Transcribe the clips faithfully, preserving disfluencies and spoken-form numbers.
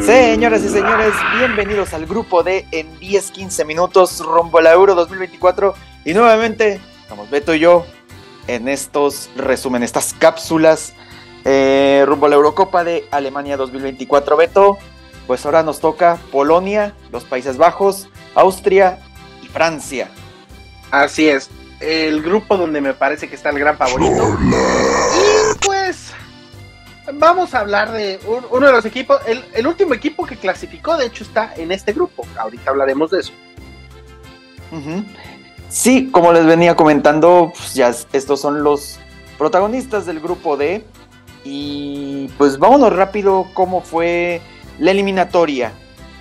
Señoras y señores, bienvenidos al grupo de En diez quince minutos rumbo a la Euro dos mil veinticuatro. Y nuevamente, estamos Beto y yo en estos resumen, estas cápsulas eh, rumbo a la Eurocopa de Alemania dos mil veinticuatro. Beto, pues ahora nos toca Polonia, los Países Bajos, Austria y Francia. Así es, el grupo donde me parece que está el gran favorito. Y pues vamos a hablar de un, uno de los equipos, el, el último equipo que clasificó, de hecho está en este grupo. Ahorita hablaremos de eso. Uh-huh. Sí, como les venía comentando, pues ya estos son los protagonistas del grupo D. Y pues vámonos rápido, ¿cómo fue la eliminatoria?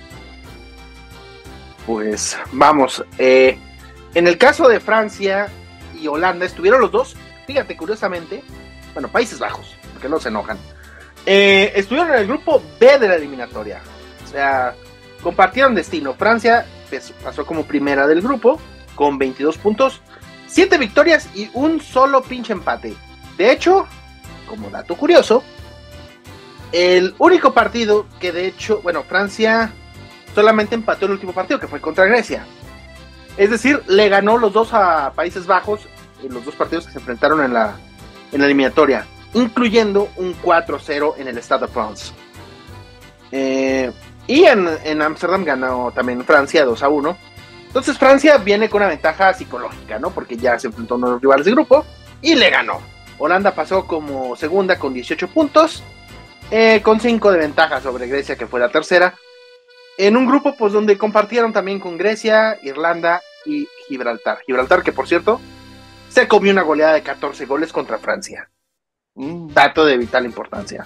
Pues vamos, eh, en el caso de Francia y Holanda estuvieron los dos, fíjate, curiosamente, bueno, Países Bajos, porque no se enojan, eh, estuvieron en el grupo B de la eliminatoria, o sea, compartieron destino. Francia pues, pasó como primera del grupo, con veintidós puntos, siete victorias y un solo pinche empate. De hecho, como dato curioso, el único partido que de hecho, bueno, Francia solamente empató el último partido, que fue contra Grecia. Es decir, le ganó los dos a Países Bajos en los dos partidos que se enfrentaron en la, en la eliminatoria, incluyendo un cuatro cero en el Stade de France. Eh, y en, en Ámsterdam ganó también Francia dos a uno. Entonces Francia viene con una ventaja psicológica, ¿no? Porque ya se enfrentó a uno de los rivales del grupo y le ganó. Holanda pasó como segunda con dieciocho puntos, eh, con cinco de ventaja sobre Grecia, que fue la tercera. En un grupo pues donde compartieron también con Grecia, Irlanda y Gibraltar. Gibraltar que por cierto se comió una goleada de catorce goles contra Francia. Un dato de vital importancia.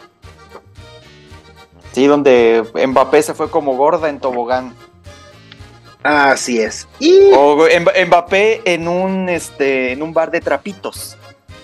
Sí, donde Mbappé se fue como gorda en tobogán. Así es. Y o Mbappé en un este en un bar de trapitos.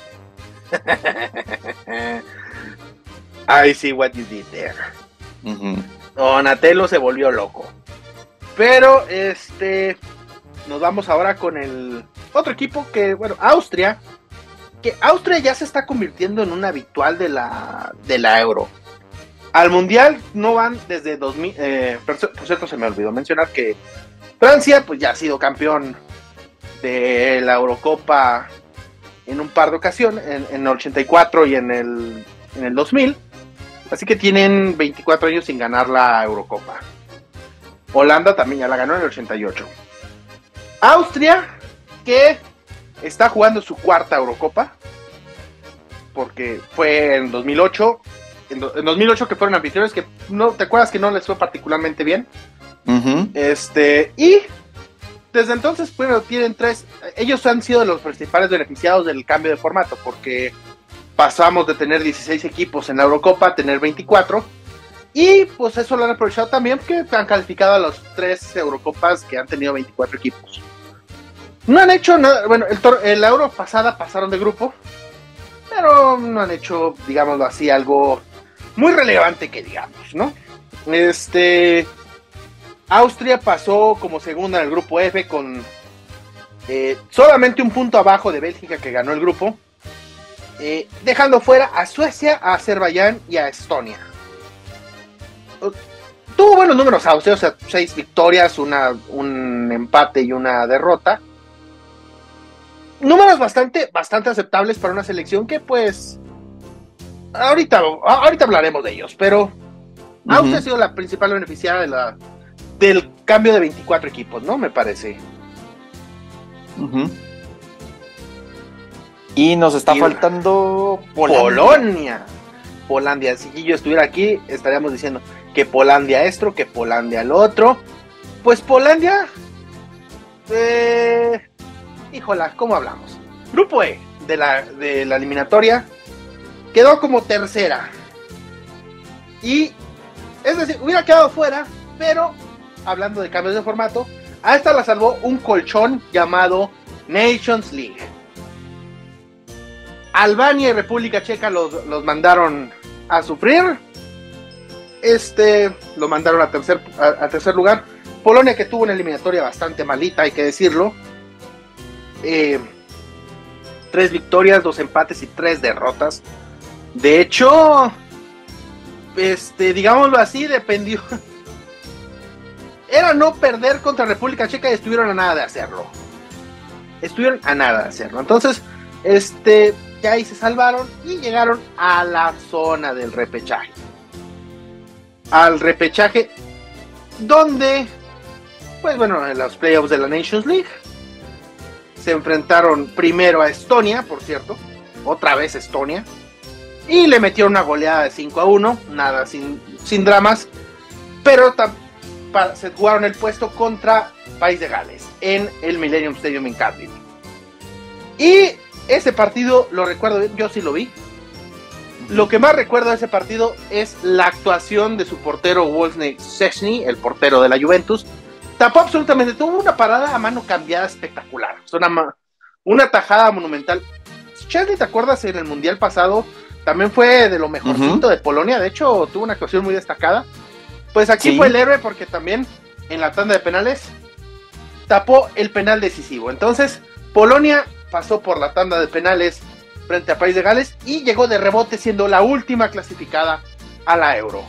I see what you did there. Uh-huh. Donatello se volvió loco. Pero este nos vamos ahora con el otro equipo que, bueno, Austria. Que Austria ya se está convirtiendo en un habitual de la, de la Euro. Al Mundial no van desde dos mil. Eh, por cierto, se me olvidó mencionar que Francia pues ya ha sido campeón de la Eurocopa en un par de ocasiones, en, en el ochenta y cuatro y en el, en el dos mil. Así que tienen veinticuatro años sin ganar la Eurocopa. Holanda también ya la ganó en el ochenta y ocho. Austria, que está jugando su cuarta Eurocopa, porque fue en dos mil ocho, en, do, en dos mil ocho que fueron anfitriones, que no te acuerdas que no les fue particularmente bien. Uh-huh. Este, y desde entonces, bueno, tienen tres, ellos han sido los principales beneficiados del cambio de formato, porque pasamos de tener dieciséis equipos en la Eurocopa a tener veinticuatro, y pues eso lo han aprovechado también porque han calificado a los tres Eurocopas que han tenido veinticuatro equipos. No han hecho nada, bueno, el, tor- el Euro pasada pasaron de grupo, pero no han hecho, digámoslo así, algo muy relevante que digamos, ¿no? Este, Austria pasó como segunda en el grupo F con eh, solamente un punto abajo de Bélgica, que ganó el grupo, eh, dejando fuera a Suecia, a Azerbaiyán y a Estonia. Tuvo buenos números Austria, o sea, seis victorias, una, un empate y una derrota. Números bastante, bastante aceptables para una selección que pues ahorita, ahorita hablaremos de ellos, pero uh-huh. Austria ha sido la principal beneficiaria de la, del cambio de veinticuatro equipos, ¿no? Me parece. Uh-huh. Y nos está y faltando Polandia. Polonia. Polandia. Si yo estuviera aquí, estaríamos diciendo que Polandia esto, que Polandia el otro. Pues Polandia, eh, híjola, ¿cómo hablamos? Grupo E de la, de la eliminatoria quedó como tercera. Y, es decir, hubiera quedado fuera, pero, hablando de cambios de formato, a esta la salvó un colchón llamado Nations League. Albania y República Checa los, los mandaron a sufrir. Este, lo mandaron a tercer, a, a tercer lugar. Polonia, que tuvo una eliminatoria bastante malita, hay que decirlo. Eh, tres victorias, dos empates y tres derrotas. De hecho, este, digámoslo así, dependió. Era no perder contra República Checa y estuvieron a nada de hacerlo. Estuvieron a nada de hacerlo. Entonces, este, ya ahí se salvaron y llegaron a la zona del repechaje. Al repechaje, donde, pues bueno, en los playoffs de la Nations League, se enfrentaron primero a Estonia, por cierto, otra vez Estonia, y le metieron una goleada de cinco a uno, nada, sin, sin dramas, pero tam, pa, se jugaron el puesto contra País de Gales, en el Millennium Stadium en Cardiff. Y ese partido lo recuerdo bien, yo sí lo vi. Lo que más recuerdo de ese partido es la actuación de su portero Wojciech Szczesny, el portero de la Juventus. Tapó absolutamente, tuvo una parada a mano cambiada espectacular, una, una tajada monumental. Szczesny, ¿te acuerdas? En el Mundial pasado también fue de lo mejorcito uh-huh. de Polonia, de hecho tuvo una actuación muy destacada. Pues aquí sí. Fue el héroe porque también en la tanda de penales tapó el penal decisivo. Entonces Polonia pasó por la tanda de penales frente a País de Gales y llegó de rebote siendo la última clasificada a la Euro.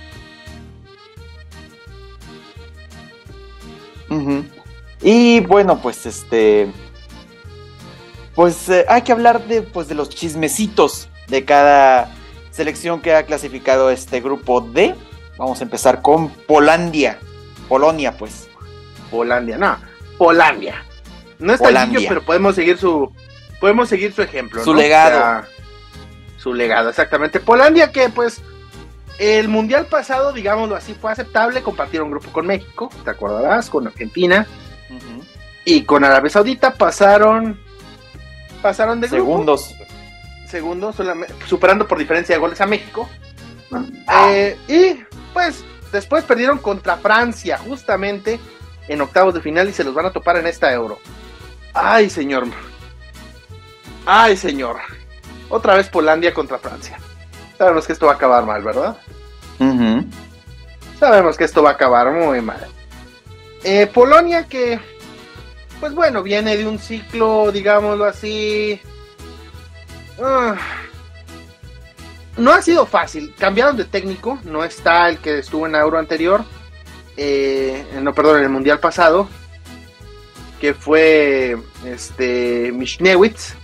Uh-huh. Y bueno, pues este pues eh, hay que hablar de, pues, de los chismecitos de cada selección que ha clasificado este grupo D. Vamos a empezar con Polandia. Polonia, pues. Polandia, no, Polandia. No está Polandia. Niño, pero podemos seguir su podemos seguir su ejemplo, su ¿no? legado. O sea, su legado, exactamente. Polandia, que pues el mundial pasado, digámoslo así, fue aceptable. Compartieron grupo con México, te acordarás, con Argentina uh-huh. y con Arabia Saudita. Pasaron pasaron de segundos grupo, segundos, superando por diferencia de goles a México. Ah. Eh, y pues después perdieron contra Francia, justamente en octavos de final, y se los van a topar en esta Euro. Ay, señor. Ay, señor. Otra vez Polandia contra Francia. Sabemos que esto va a acabar mal, ¿verdad? Uh-huh. Sabemos que esto va a acabar muy mal. Eh, Polonia que, pues bueno, viene de un ciclo, digámoslo así. Uh, no ha sido fácil. Cambiaron de técnico. No está el que estuvo en la Euro anterior. Eh, no, perdón, en el Mundial pasado. Que fue este Michniewicz.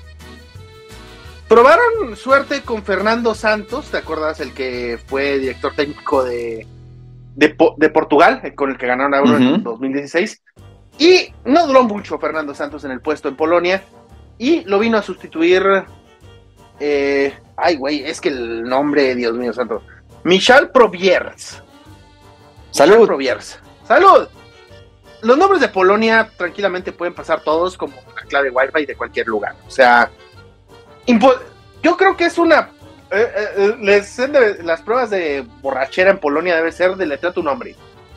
Probaron suerte con Fernando Santos, ¿te acuerdas? El que fue director técnico de, de, de Portugal, con el que ganaron la Euro uh-huh. en dos mil dieciséis. Y no duró mucho Fernando Santos en el puesto en Polonia. Y lo vino a sustituir... Eh, ay, güey, es que el nombre, Dios mío santo. Michal Probierz. Salud. Michal Probierz. ¡Salud! Los nombres de Polonia tranquilamente pueden pasar todos como la clave Wi-Fi de cualquier lugar. O sea... Impo- yo creo que es una eh, eh, les, de, las pruebas de borrachera en Polonia debe ser deletrear tu nombre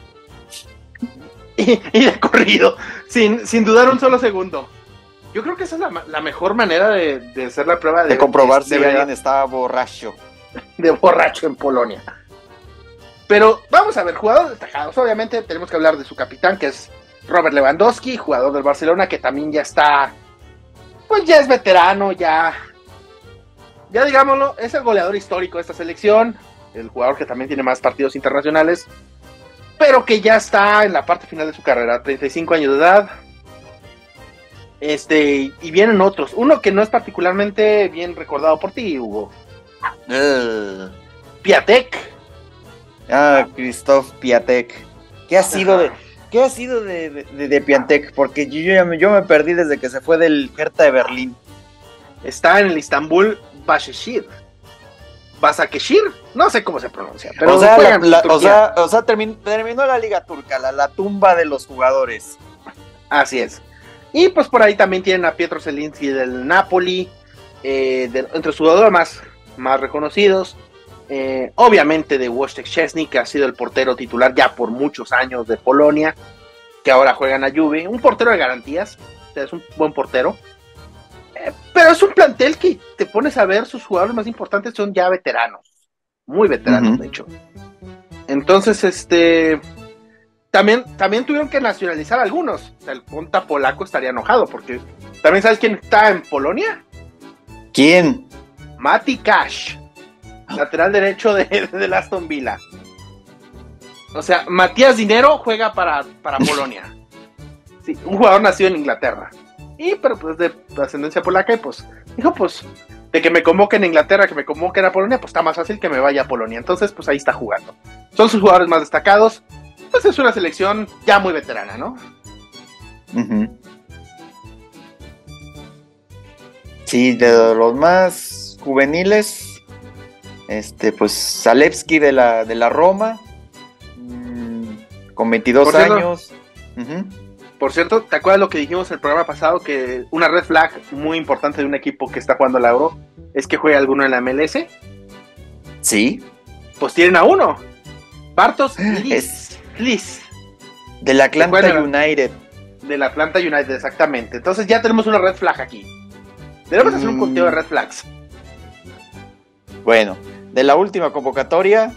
y, y de corrido sin, sin dudar un solo segundo. Yo creo que esa es la, la mejor manera de, de hacer la prueba de, de comprobar de, si de alguien está borracho de borracho en Polonia. Pero vamos a ver, jugadores destacados. Obviamente tenemos que hablar de su capitán, que es Robert Lewandowski, jugador del Barcelona, que también ya está, pues ya es veterano, ya Ya digámoslo, es el goleador histórico de esta selección, el jugador que también tiene más partidos internacionales, pero que ya está en la parte final de su carrera, treinta y cinco años de edad. Este, y vienen otros, uno que no es particularmente bien recordado por ti, Hugo. Uh. Piatek. Ah, Krzysztof Piatek. ¿Qué ha sido de, qué ha sido de, de, de Piatek? Porque yo, yo, yo me perdí desde que se fue del Hertha de Berlín. Está en el Istanbul Başakşehir. Başakşehir, no sé cómo se pronuncia, pero o sea, la, la, o sea, o sea terminó, terminó la liga turca, la, la tumba de los jugadores. Así es. Y pues por ahí también tienen a Pietro Zelinski del Napoli, eh, de, entre sus jugadores más, más reconocidos, eh, obviamente de Wojciech Szczesny, que ha sido el portero titular ya por muchos años de Polonia, que ahora juega en la Juve, un portero de garantías, o sea, es un buen portero. Pero es un plantel que te pones a ver, sus jugadores más importantes son ya veteranos, muy veteranos uh-huh. de hecho. Entonces, este, también, también tuvieron que nacionalizar algunos. O sea, el ponta polaco estaría enojado porque también sabes quién está en Polonia. ¿Quién? Mati Cash. lateral derecho de, de Aston Villa. O sea, Matías Dinero juega para, para Polonia. Sí, un jugador nacido en Inglaterra. Y, pero pues de ascendencia polaca, y pues, dijo, pues, de que me convoquen a Inglaterra, que me convoquen a Polonia, pues está más fácil que me vaya a Polonia. Entonces, pues ahí está jugando. Son sus jugadores más destacados. Pues es una selección ya muy veterana, ¿no? Uh-huh. Sí, de los más juveniles, este, pues Zalewski de la, de la Roma, mmm, con veintidós Por cierto, años. Uh-huh. Por cierto, ¿te acuerdas lo que dijimos en el programa pasado? Que una red flag muy importante de un equipo que está jugando la Euro es que juegue alguno en la M L S. Sí. Pues tienen a uno. Bartosz Lis. Lis. Del Atlanta United. Del Atlanta United, exactamente. Entonces ya tenemos una red flag aquí. Debemos mm. hacer un conteo de red flags. Bueno, de la última convocatoria,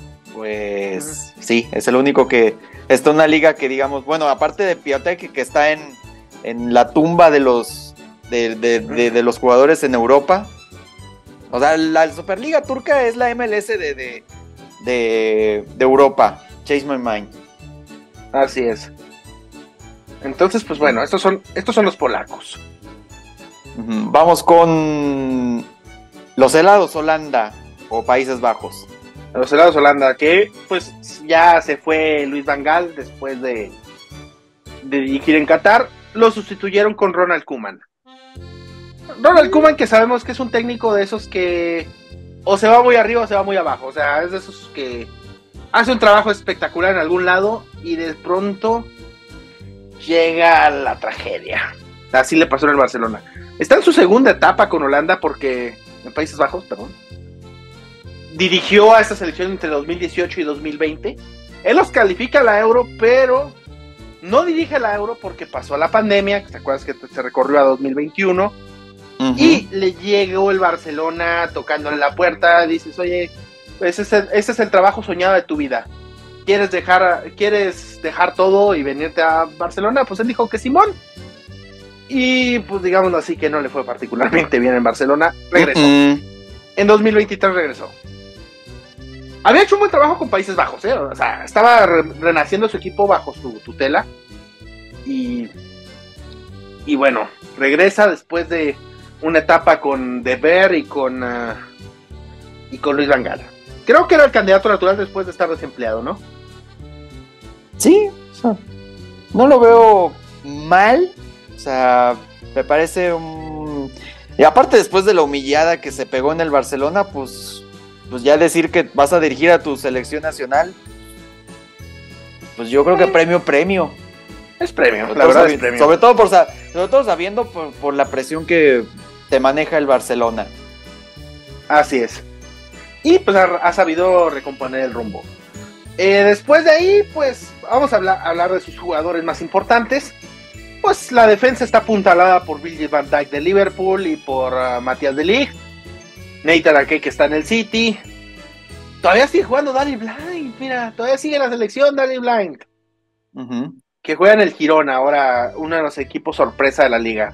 pues uh-huh. sí, es el único que está en una liga que digamos, bueno, aparte de Piatek, que está en, en la tumba de los de, de, uh-huh. de, de los jugadores en Europa. O sea, la Superliga turca es la M L S de, de, de, de Europa. Chase my mind. Así es. Entonces, pues bueno, estos son, estos son los polacos. Uh-huh. Vamos con los helados Holanda o Países Bajos. Los helados Holanda, que pues ya se fue Luis Van Gaal después de, de dirigir en Qatar. Lo sustituyeron con Ronald Koeman. Ronald Koeman, que sabemos que es un técnico de esos que o se va muy arriba o se va muy abajo. O sea, es de esos que hace un trabajo espectacular en algún lado y de pronto llega la tragedia. Así le pasó en el Barcelona. Está en su segunda etapa con Holanda porque en Países Bajos, perdón. Dirigió a esta selección entre dos mil dieciocho y dos mil veinte. Él los califica a la Euro, pero no dirige la Euro porque pasó la pandemia. ¿Te acuerdas que se recorrió a dos mil veintiuno? Uh-huh. Y le llegó el Barcelona tocándole la puerta. Dices, oye, ese es el, ese es el trabajo soñado de tu vida. ¿Quieres dejar, ¿Quieres dejar todo y venirte a Barcelona? Pues él dijo que Simón. Y pues digámoslo así, que no le fue particularmente bien en Barcelona. Regresó. Uh-uh. En dos mil veintitrés regresó. Había hecho un buen trabajo con Países Bajos, ¿eh? O sea, estaba re- renaciendo su equipo bajo su tutela. Y, y bueno, regresa después de una etapa con De Beer y con, uh, y con Luis Van Gaal. Creo que era el candidato natural después de estar desempleado, ¿no? Sí, o sea, no lo veo mal. O sea, me parece un... Y aparte después de la humillada que se pegó en el Barcelona, pues, pues ya decir que vas a dirigir a tu selección nacional, pues yo creo que premio, premio. Es premio, la verdad es premio. Sobre todo, por, sobre todo sabiendo por, por la presión que te maneja el Barcelona. Así es. Y pues ha, ha sabido recomponer el rumbo. Eh, después de ahí, pues vamos a hablar, hablar de sus jugadores más importantes. Pues la defensa está apuntalada por Virgil van Dijk de Liverpool y por uh, Matías de Ligt. Nathan Ake, que está en el City. Todavía sigue jugando Daley Blind, mira, todavía sigue en la selección Daley Blind. Uh-huh. Que juega en el Girona, ahora uno de los equipos sorpresa de la liga.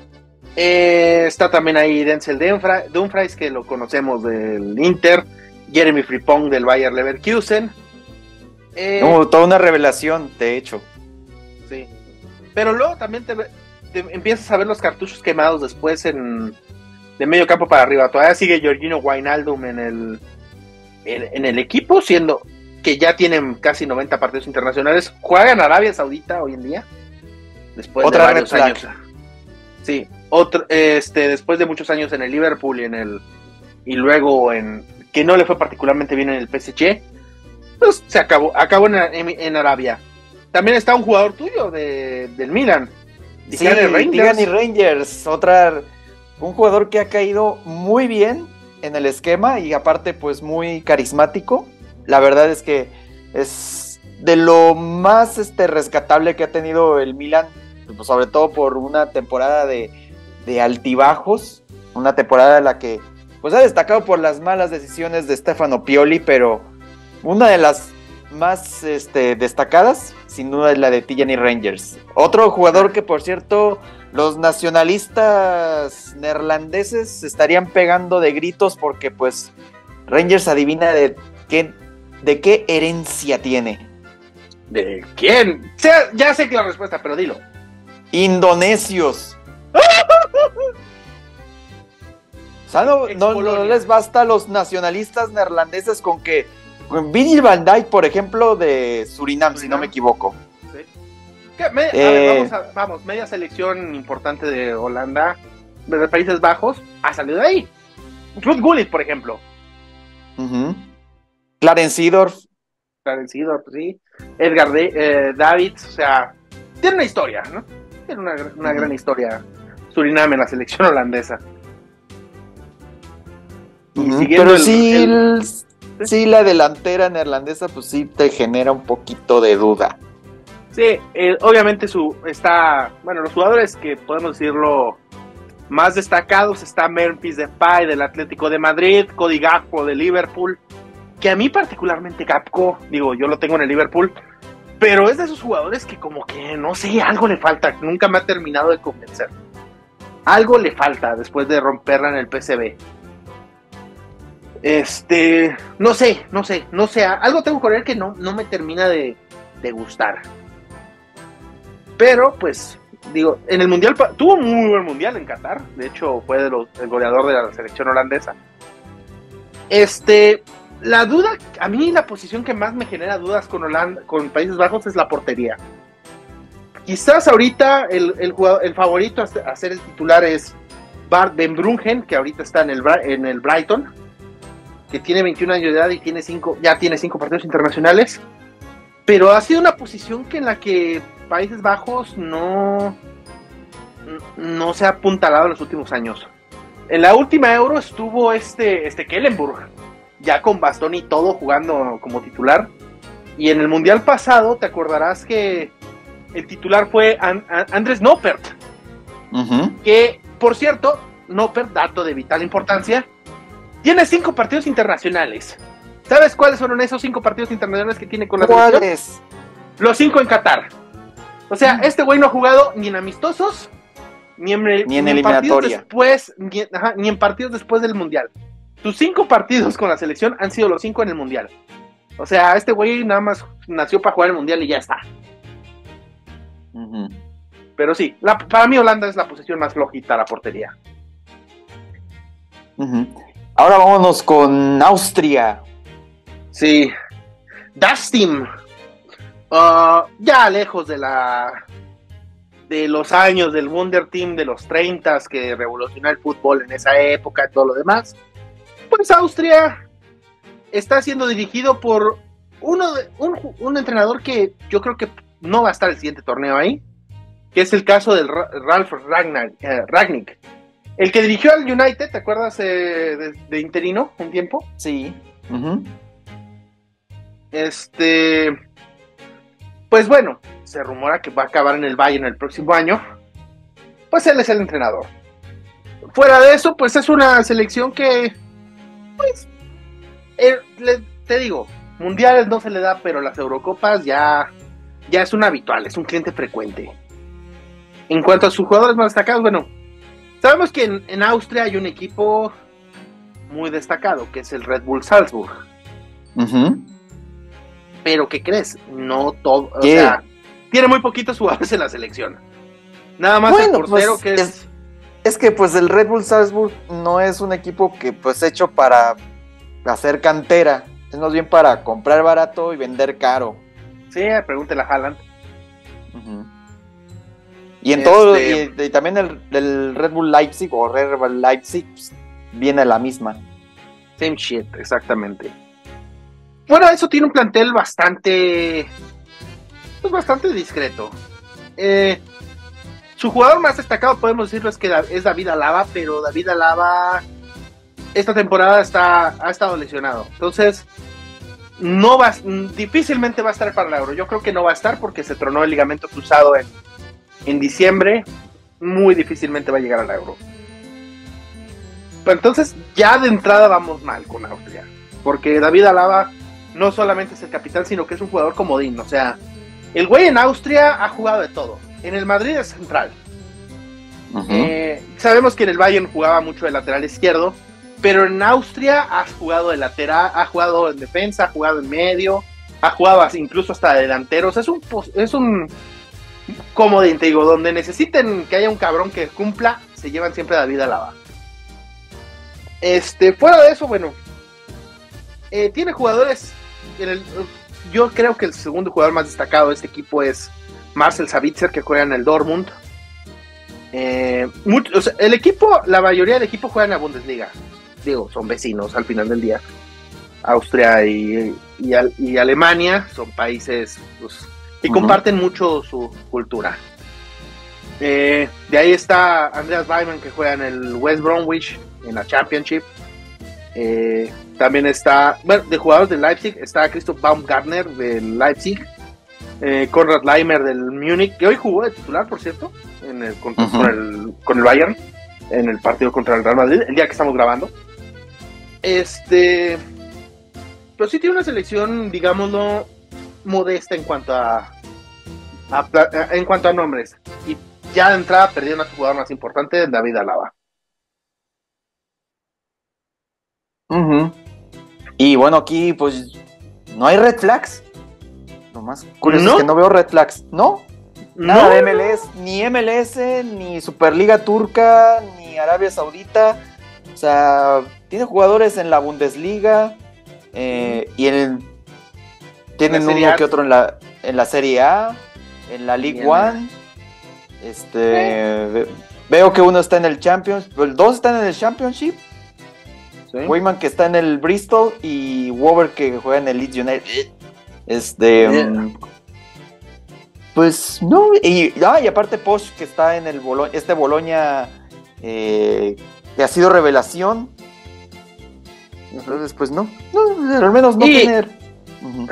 Eh, está también ahí Denzel Dumfries, Dumfries, que lo conocemos del Inter. Jeremy Frimpong del Bayer Leverkusen. Eh, no, toda una revelación, de hecho. Sí. Pero luego también te, te empiezas a ver los cartuchos quemados después en de medio campo para arriba. Todavía sigue Georginio Wijnaldum en el, en, en el equipo, siendo que ya tienen casi noventa partidos internacionales. Juega en Arabia Saudita hoy en día. Después Otra de varios años. Flag. Sí, otro, este, después de muchos años en el Liverpool y en el y luego en que no le fue particularmente bien en el P S G, pues se acabó, acabó en, en, en Arabia. También está un jugador tuyo de, del Milan, Tigani sí, Rangers. Tigani Rangers, otra, un jugador que ha caído muy bien en el esquema y aparte pues muy carismático. La verdad es que es de lo más este, rescatable que ha tenido el Milan, pues, sobre todo por una temporada de, de altibajos, una temporada en la que pues ha destacado por las malas decisiones de Stefano Pioli, pero una de las más este, destacadas, sin duda, es la de Tigani Rangers. Otro jugador que, por cierto, los nacionalistas neerlandeses estarían pegando de gritos porque, pues, Rangers adivina de qué, de qué herencia tiene. ¿De quién? O sea, ya sé que la respuesta, pero dilo. Indonesios. O sea, no, no, no les basta a los nacionalistas neerlandeses con que con Virgil van Dijk, por ejemplo, de Surinam, Surinam. si no me equivoco. Sí. Me, a eh, ver, vamos, a, vamos, media selección importante de Holanda, de Países Bajos, ha salido de ahí. Ruud Gullit, por ejemplo. Uh-huh. Clarence Seedorf. Clarence Seedorf, sí. Edgar de, eh, Davids, o sea, tiene una historia, ¿no? Tiene una, una uh-huh. gran historia Surinam en la selección holandesa. Y uh-huh. Pero el, sí, el, el, sí, la delantera neerlandesa, pues sí te genera un poquito de duda. Sí, eh, obviamente su está, bueno, los jugadores que podemos decirlo más destacados está Memphis Depay del Atlético de Madrid, Cody Gakpo de Liverpool, que a mí particularmente Gakpo, digo, yo lo tengo en el Liverpool, pero es de esos jugadores que como que, no sé, algo le falta, nunca me ha terminado de convencer. Algo le falta después de romperla en el P S V. Este, no sé, no sé, no sé, algo tengo con él que no, no me termina de, de gustar. Pero, pues, digo, en el Mundial, tuvo un muy buen Mundial en Qatar, de hecho fue de los, el goleador de la selección holandesa. Este, la duda, a mí la posición que más me genera dudas con Holanda, con Países Bajos es la portería. Quizás ahorita el, el, jugador, el favorito a ser el titular es Bart Ben Bruggen, que ahorita está en el, en el Brighton, que tiene veintiún años de edad y tiene cinco, ya tiene cinco partidos internacionales, pero ha sido una posición que en la que Países Bajos no, no se ha apuntalado en los últimos años. En la última Euro estuvo este, este Kellenburg, ya con bastón y todo jugando como titular, y en el Mundial pasado te acordarás que el titular fue An- An- Andres Noppert, uh-huh. que por cierto, Noppert, dato de vital importancia, tiene cinco partidos internacionales. ¿Sabes cuáles fueron esos cinco partidos internacionales que tiene con la selección? ¿Cuáles? Los cinco en Qatar. O sea, mm. este güey no ha jugado ni en amistosos, ni en, ni en, ni en eliminatoria. Partidos después, ni, ajá, ni en partidos después del Mundial. Sus cinco partidos con la selección han sido los cinco en el Mundial. O sea, este güey nada más nació para jugar el Mundial y ya está. Uh-huh. Pero sí, la, para mí Holanda es la posición más flojita a la portería. Uh-huh. Ahora vámonos con Austria. Sí. Das Team. Uh, ya lejos de la de los años del Wunder Team de los treinta que revolucionó el fútbol en esa época y todo lo demás. Pues Austria está siendo dirigido por uno de, un, un entrenador que yo creo que no va a estar el siguiente torneo ahí, que es el caso del Ralf Ragnar, eh, Rangnick. El que dirigió al United, ¿te acuerdas eh, de, de interino un tiempo? Sí. Uh-huh. Este, pues bueno, se rumora que va a acabar en el Bayern el próximo año. Pues él es el entrenador. Fuera de eso, pues es una selección que, pues, eh, le, te digo, mundiales no se le da, pero las Eurocopas ya, ya es un habitual, es un cliente frecuente. En cuanto a sus jugadores más destacados, bueno, sabemos que en, en Austria hay un equipo muy destacado, que es el Red Bull Salzburg. Uh-huh. Pero ¿qué crees? No todo, o sea, tiene muy poquitos jugadores en la selección. Nada más bueno, el portero pues, que es... es... Es que pues el Red Bull Salzburg no es un equipo que pues hecho para hacer cantera, es más bien para comprar barato y vender caro. Sí, pregúntale a Haaland. Uh-huh. Y en este... todo, y, y también el, el Red Bull Leipzig o Red Bull Leipzig pues, viene la misma. Same shit, exactamente. Bueno, eso tiene un plantel bastante, pues bastante discreto. Eh, su jugador más destacado, podemos decirlo, es que es David Alaba, pero David Alaba esta temporada está, ha estado lesionado. Entonces, no va, difícilmente va a estar para el Euro. Yo creo que no va a estar porque se tronó el ligamento cruzado en, en diciembre. Muy difícilmente va a llegar al Euro. Pero entonces, ya de entrada vamos mal con Austria. Porque David Alaba no solamente es el capitán, sino que es un jugador comodín. O sea, el güey en Austria ha jugado de todo. En el Madrid es central. Uh-huh. Eh, sabemos que en el Bayern jugaba mucho de lateral izquierdo, pero en Austria ha jugado de lateral, ha jugado en defensa, ha jugado en medio, ha jugado incluso hasta delanteros. Es un, es un, como te digo, donde necesiten que haya un cabrón que cumpla, se llevan siempre a David Alaba. Este, fuera de eso, bueno, eh, tiene jugadores, en el, yo creo que el segundo jugador más destacado de este equipo es Marcel Sabitzer, que juega en el Dortmund. Eh, mucho, o sea, el equipo, la mayoría del equipo juega en la Bundesliga. Digo, son vecinos al final del día. Austria y, y, y Alemania son países pues, que uh-huh. comparten mucho su cultura. Eh, de ahí está Andreas Weimann, que juega en el West Bromwich, en la Championship. Eh, también está, bueno, de jugadores del Leipzig, está Christoph Baumgartner del Leipzig. Eh, Konrad Laimer del Múnich, que hoy jugó de titular, por cierto, en el, con, uh-huh. con, el, con el Bayern, en el partido contra el Real Madrid, el día que estamos grabando. Este, pero sí tiene una selección, digámoslo, modesta en cuanto a, a, a en cuanto a nombres. Y ya de entrada perdieron a su jugador más importante, David Alaba. Uh-huh. Y bueno, aquí pues no hay red flags. Lo más curioso ¿No? es que no veo red flags, ¿no? Nada no. de M L S, ni M L S, ni Superliga Turca, ni Arabia Saudita. O sea, tiene jugadores en la Bundesliga eh, y en el, tienen uno que otro en la, en la Serie A, en la League Bien. One. Este, ¿Sí? Veo que uno está en el Champions, los dos están en el Championship. ¿Sí? Weimann, que está en el Bristol, y Wober, que juega en el Leeds United. Este, um, pues no, y, ah, y aparte Posch, que está en el Bolo- este Bologna, eh, que ha sido revelación. Entonces, pues no, no, al menos no y, tener. Uh-huh.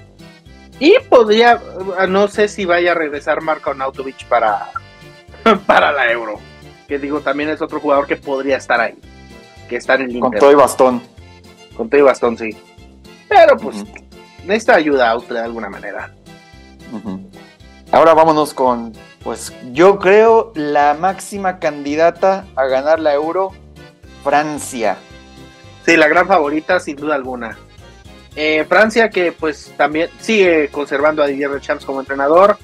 Y podría, no sé si vaya a regresar Marko Arnautovic para, para la Euro, que digo, también es otro jugador que podría estar ahí, que está en el Inter. Con todo y bastón. Con todo y bastón, sí. Pero pues... Uh-huh. necesita ayuda a Austria de alguna manera. Uh-huh. Ahora vámonos con, pues yo creo, la máxima candidata a ganar la Euro, Francia. Sí, la gran favorita, sin duda alguna. Eh, Francia, que pues también sigue conservando a Didier Deschamps como entrenador.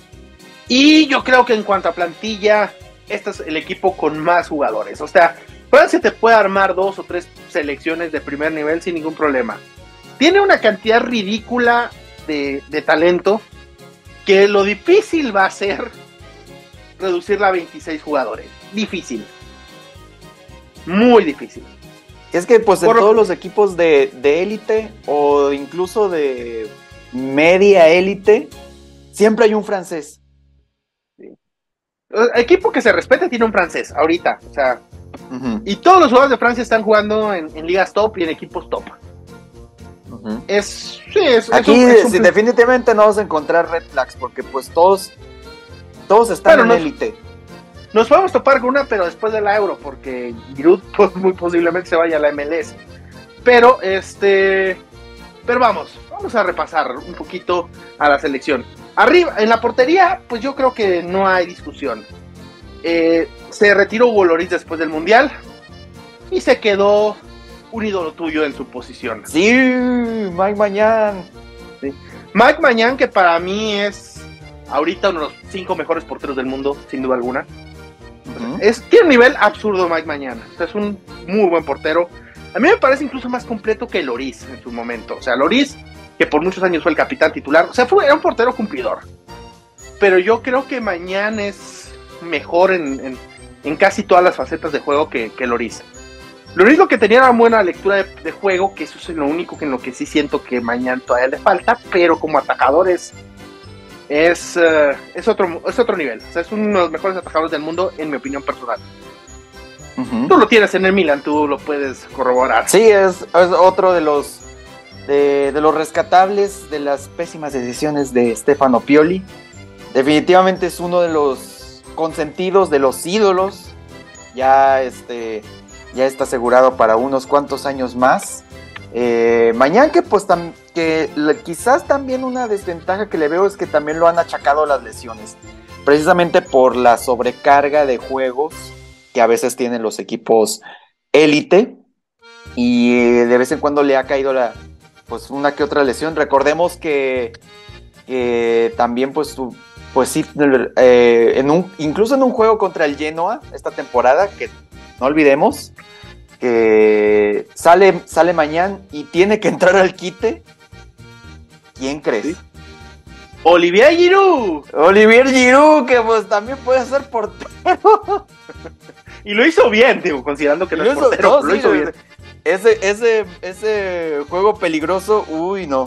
Y yo creo que en cuanto a plantilla, este es el equipo con más jugadores. O sea, Francia te puede armar dos o tres selecciones de primer nivel sin ningún problema. Tiene una cantidad ridícula de, de talento, que lo difícil va a ser reducirla a veintiséis jugadores. Difícil. Muy difícil. Es que pues en Por... todos los equipos de élite o incluso de media élite, siempre hay un francés. Sí. El equipo que se respete tiene un francés, ahorita. O sea, uh-huh. Y todos los jugadores de Francia están jugando en, en ligas top y en equipos top. Uh-huh. Es, sí, es, Aquí es un, es un... Sí, definitivamente no vas a encontrar red flags porque pues todos todos están bueno, en élite. Nos podemos topar con una, pero después de la Euro, porque Giroud pues, muy posiblemente se vaya a la M L S. Pero este, pero vamos, vamos a repasar un poquito a la selección. Arriba, en la portería, pues yo creo que no hay discusión. Eh, se retiró Hugo Lloris después del Mundial y se quedó un ídolo tuyo en su posición. Sí, Mike Maignan. Sí. Mike Maignan, que para mí es ahorita uno de los cinco mejores porteros del mundo, sin duda alguna. Uh-huh. Es, tiene un nivel absurdo Mike Maignan. O sea, es un muy buen portero. A mí me parece incluso más completo que Lloris en su momento. O sea, Lloris, que por muchos años fue el capitán titular, o sea, fue, era un portero cumplidor. Pero yo creo que Maignan es mejor en, en, en casi todas las facetas de juego que, que Lloris. Lloris lo que tenía era una buena lectura de, de juego, que eso es lo único que en lo que sí siento que Maignan todavía le falta, pero como atacador es, es, uh, es, otro, es otro nivel. O sea, es uno de los mejores atajadores del mundo, en mi opinión personal. Uh-huh. Tú lo tienes en el Milan, tú lo puedes corroborar. Sí, es, es otro de los de, de los rescatables de las pésimas decisiones de Stefano Pioli. Definitivamente es uno de los consentidos, de los ídolos. Ya este ya está asegurado para unos cuantos años más. Eh, Maignan, que pues tam, que le, quizás también una desventaja que le veo es que también lo han achacado las lesiones, precisamente por la sobrecarga de juegos que a veces tienen los equipos élite. y de vez en cuando le ha caído la, pues una que otra lesión. Recordemos que, que también pues, pues sí, eh, en un, incluso en un juego contra el Genoa esta temporada, que no olvidemos, que sale, sale mañana y tiene que entrar al quite. ¿Quién crees? ¿Sí? Olivier Giroud. Olivier Giroud, que pues también puede ser portero. Y lo hizo bien, digo, considerando que no es portero, no, lo sí, hizo bien. Ese, ese, ese juego peligroso, uy, no.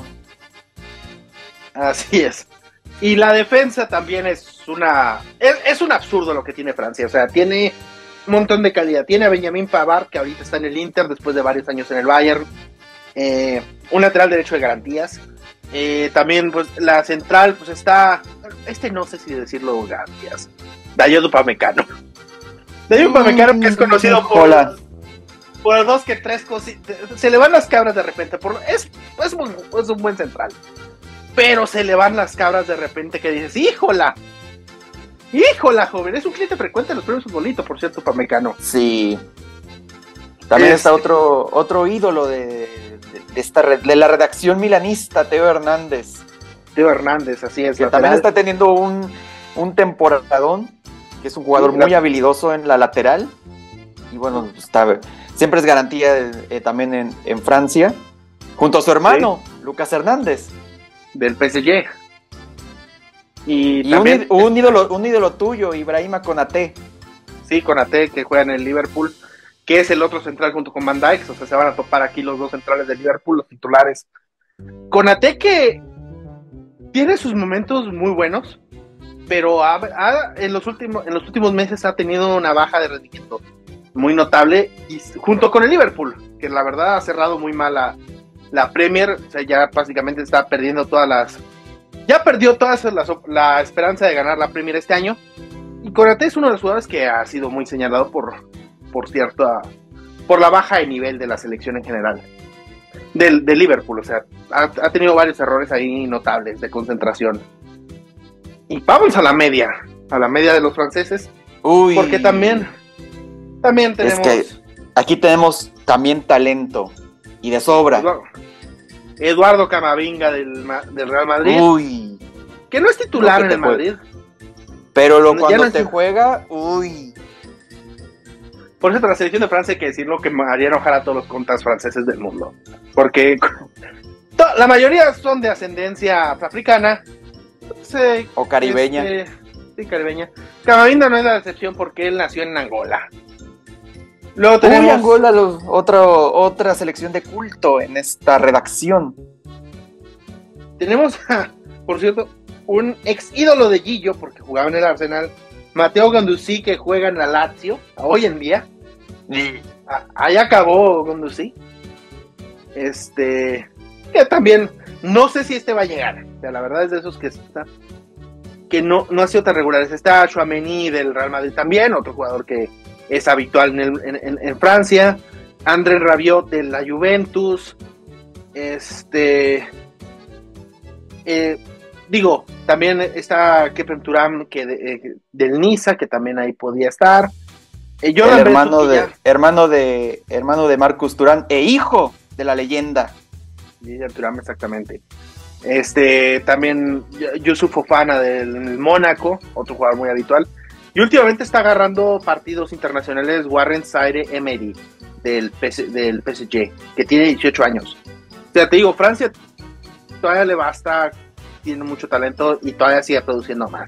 Así es. Y la defensa también es una... Es, es un absurdo lo que tiene Francia. O sea, tiene un montón de calidad. Tiene a Benjamin Pavard, que ahorita está en el Inter después de varios años en el Bayern. Eh, un lateral derecho de garantías. Eh, también, pues, la central, pues está... Este no sé si decirlo garantías. Dayot Upamecano. Dayot Upamecano, que es conocido por... Hola. Por dos que tres cositas. Se le van las cabras de repente. Por, es, es, un, es un buen central. Pero se le van las cabras de repente que dices, ¡híjola! ¡Híjola, joven! Es un cliente frecuente de los premios Futbolito, por cierto, Upamecano. Sí. También este... está otro, otro ídolo de, de, de, esta red, de la redacción milanista, Teo Hernández. Teo Hernández, así es. Que también está teniendo un, un temporadón, que es un jugador sí, muy la... habilidoso en la lateral. Y bueno, está... Siempre es garantía eh, también en, en Francia, junto a su hermano, sí. Lucas Hernández. Del P S G. Y, y también un, un, ídolo, un ídolo tuyo, Ibrahima Konaté. Sí, Konaté, que juega en el Liverpool, que es el otro central junto con Van Dijk. O sea, se van a topar aquí los dos centrales del Liverpool, los titulares. Konaté, que tiene sus momentos muy buenos, pero ha, ha, en, los últimos, en los últimos meses ha tenido una baja de rendimiento muy notable, y junto con el Liverpool, que la verdad ha cerrado muy mal la, la Premier. O sea, ya básicamente está perdiendo todas las... Ya perdió toda la, la esperanza de ganar la Premier este año, y Konaté es uno de los jugadores que ha sido muy señalado por, por cierta... por la baja de nivel de la selección en general, del, del Liverpool. O sea, ha, ha tenido varios errores ahí notables de concentración. Y vamos a la media, a la media de los franceses, Uy. porque también... También tenemos... Es que aquí tenemos también talento, y de sobra. Eduardo, Eduardo Camavinga del, del Real Madrid. Uy. Que no es titular no en el Madrid. Pero lo, cuando no te es... juega, uy. Por cierto, la selección de Francia hay que decirlo que haría enojar a todos los contas franceses del mundo. Porque la mayoría son de ascendencia africana. Sí, o caribeña. Este, sí, caribeña. Camavinga no es la excepción porque él nació en Angola. Luego tenemos Uy, Angola, los, otro, otra selección de culto en esta redacción. Tenemos, por cierto, un ex ídolo de Gillo, porque jugaba en el Arsenal, Matteo Guendouzi, que juega en la Lazio, hoy en día. Sí. Ahí acabó Guendouzi. Este, que también, no sé si este va a llegar. O sea, la verdad es de esos que está, que no, no ha sido tan regulares. Está Tchouaméni del Real Madrid también, otro jugador que es habitual en, el, en, en Francia. André Rabiot de la Juventus. Este... Eh, digo, también está Kepem Thuram, que de, eh, del Niza, que también ahí podía estar. Eh, el hermano de, hermano de hermano de Marcus Thuram e hijo de la leyenda. Didier Thuram, exactamente. Este, también Youssouf Fofana del Mónaco, otro jugador muy habitual. Y últimamente está agarrando partidos internacionales Warren Zaïre-Emery del, P S, del P S G, que tiene dieciocho años. O sea, te digo, Francia todavía le basta, tiene mucho talento y todavía sigue produciendo más.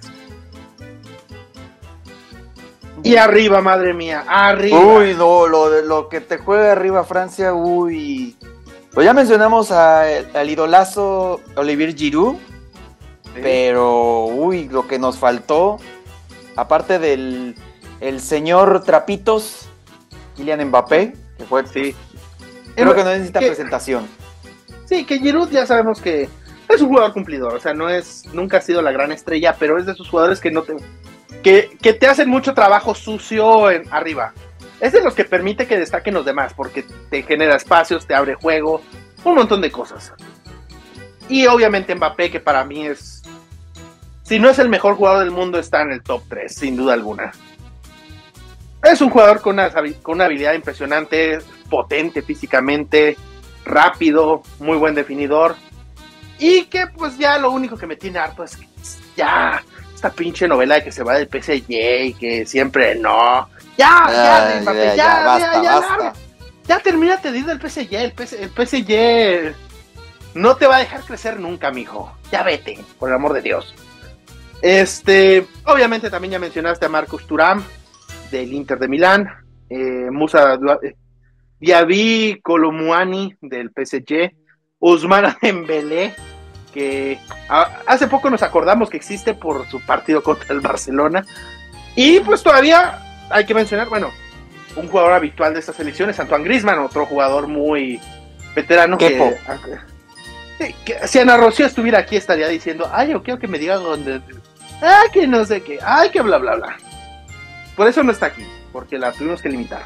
Y arriba, madre mía, arriba. Uy, no, lo, de, lo que te juega arriba Francia, uy. Pues ya mencionamos a, al idolazo Olivier Giroud, sí. Pero, uy, lo que nos faltó... Aparte del el señor Trapitos, Kylian Mbappé, que fue, sí. Creo que no necesita que, presentación. Sí, que Giroud ya sabemos que es un jugador cumplidor, o sea, no es, nunca ha sido la gran estrella, pero es de esos jugadores que no te, que, que te hacen mucho trabajo sucio en, arriba. Es de los que permite que destaquen los demás, porque te genera espacios, te abre juego, un montón de cosas. Y obviamente Mbappé, que para mí es, si no es el mejor jugador del mundo, está en el top tres, sin duda alguna. Es un jugador con una, con una habilidad impresionante, potente físicamente, rápido, muy buen definidor. Y que pues ya lo único que me tiene harto es que ya esta pinche novela de que se va del P S G y que siempre no. Ya, Ah, ya, Mbappé, ya, ya, ya, basta, ya, ya, basta. larga. Ya termínate de ir del P S G, el, P S, el P S G no te va a dejar crecer nunca, mijo. Ya vete, por el amor de Dios. Este, obviamente también ya mencionaste a Marcus Thuram del Inter de Milán, eh, Musa Diaby Colomouani del P S G, Ousmane Dembélé, que a, hace poco nos acordamos que existe por su partido contra el Barcelona, y pues todavía hay que mencionar, bueno, un jugador habitual de estas selecciones, Antoine Griezmann, otro jugador muy veterano que, que, que si Ana Rocío estuviera aquí estaría diciendo, ay, yo quiero que me diga dónde, ay, que no sé qué, ay, que bla, bla, bla. Por eso no está aquí, porque la tuvimos que limitar.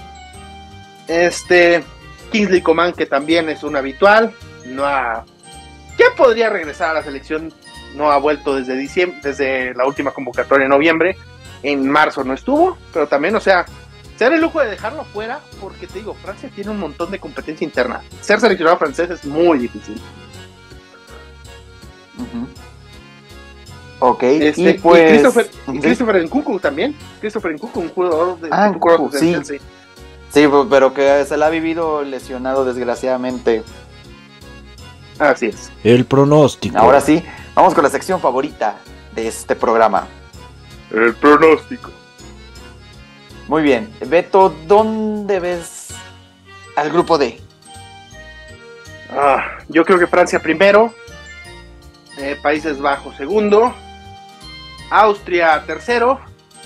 Este, Kingsley Coman, que también es un habitual, no ha, ya podría regresar a la selección, no ha vuelto desde diciembre, desde la última convocatoria en noviembre, en marzo no estuvo, pero también, o sea, se da el lujo de dejarlo fuera, porque te digo, Francia tiene un montón de competencia interna. Ser seleccionado francés es muy difícil. Uh-huh. Ok, este, y pues... Y Christopher, y Christopher Nkunku también, Christopher Nkunku, un jugador de... Ah, Nkunku, sí. sí. Sí, pero que se la ha vivido lesionado desgraciadamente. Así es. El pronóstico. Ahora sí, vamos con la sección favorita de este programa. El pronóstico. Muy bien, Beto, ¿dónde ves al grupo D? Ah, yo creo que Francia primero, eh, Países Bajos segundo, Austria tercero,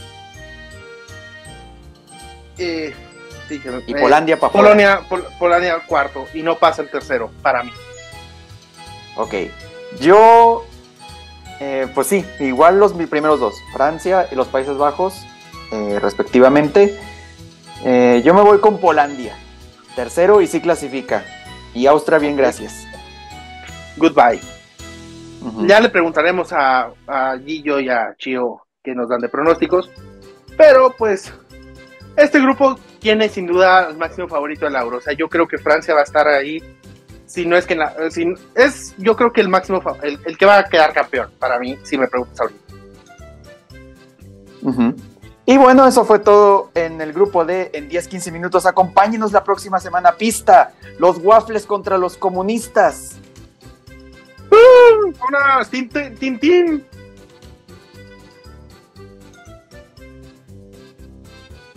eh, sí, y eh, Polandia para Polonia, Pol- Polonia cuarto, y no pasa el tercero, para mí. Ok, yo, eh, pues sí, igual los primeros dos, Francia y los Países Bajos, eh, respectivamente. Eh, yo me voy con Polandia, tercero y sí clasifica. Y Austria, bien, gracias. Goodbye. Uh-huh. Ya le preguntaremos a, a Gillo y a Chio que nos dan de pronósticos, pero pues este grupo tiene sin duda el máximo favorito del Euro. O sea, yo creo que Francia va a estar ahí. Si no es que en la, si, es, yo creo que el máximo, el, el que va a quedar campeón, para mí, si me preguntas ahorita. Uh-huh. Y bueno, eso fue todo en el grupo D en diez quince minutos. Acompáñenos la próxima semana. Pista, los waffles contra los comunistas. ¡Uh! ¡Unas! ¡Tin, tin, tin!